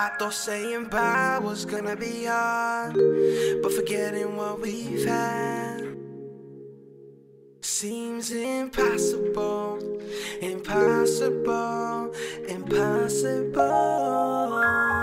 I thought saying bye was gonna be hard, but forgetting what we've had seems impossible, impossible, impossible.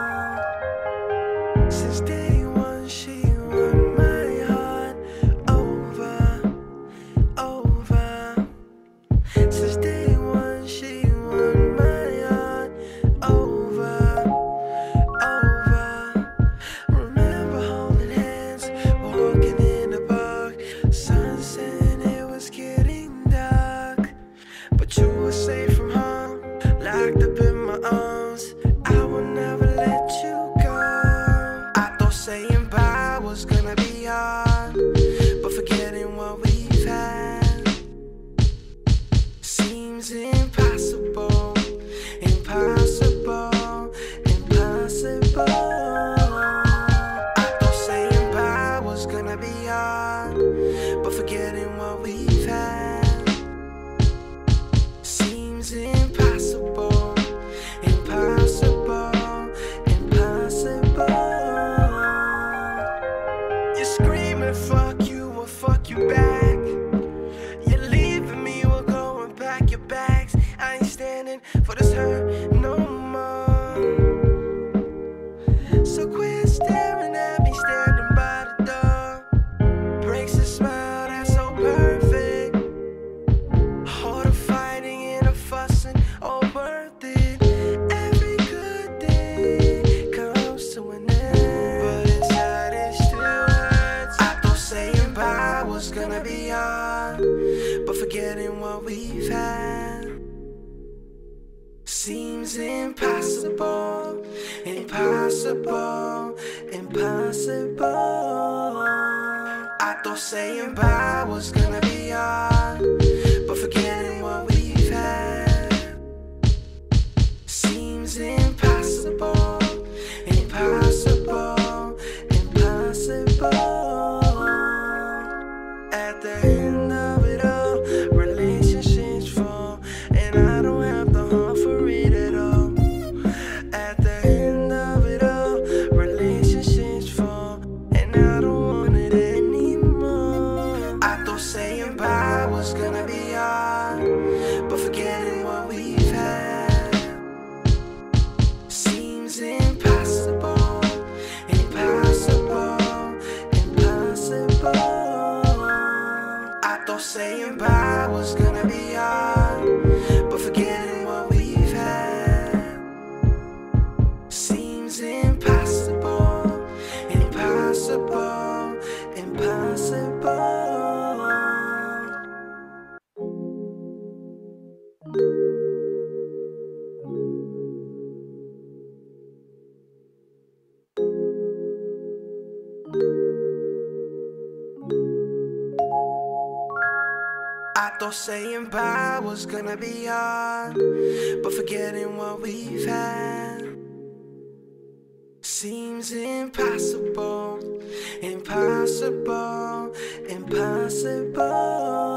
Since day one, she won my heart over, over. Since day one, she won my heart over, over. Remember holding hands, walking in the park. Sunset, it was getting dark, but you were safe from harm, locked up in my arms. I will never let you go. I thought saying bye was gonna be hard, but forgetting what we've had seems impossible, impossible, impossible. I thought saying bye was gonna be hard, but forgetting what we've had seems impossible, impossible, impossible. You're screaming fuck you, or fuck you back. You're leaving me, we're going back your bags. I ain't standing for this hurt no more. So quit staring at me, standing by the door. Breaks a smile that's so perfect. All the fighting and the fussing, all worth it. Every good thing comes to an end, but inside it still hurts. I thought saying bye was gonna be hard, but forgetting what we've had seems impossible, impossible, impossible. I thought saying bye was gonna be hard, but forgetting what we've had seems impossible, impossible, impossible. At the end of it all, relationships fall, and I don't have the heart for it at all. At the end of it all, relationships fall, and I don't want it anymore. I thought saying bye was gonna be hard, but forgetting what we've had seems impossible, impossible, impossible. I thought saying bye was gonna be hard, but forgetting what we've had seems impossible, impossible, impossible. I thought saying bye was gonna be hard, but forgetting what we've had seems impossible, impossible, impossible.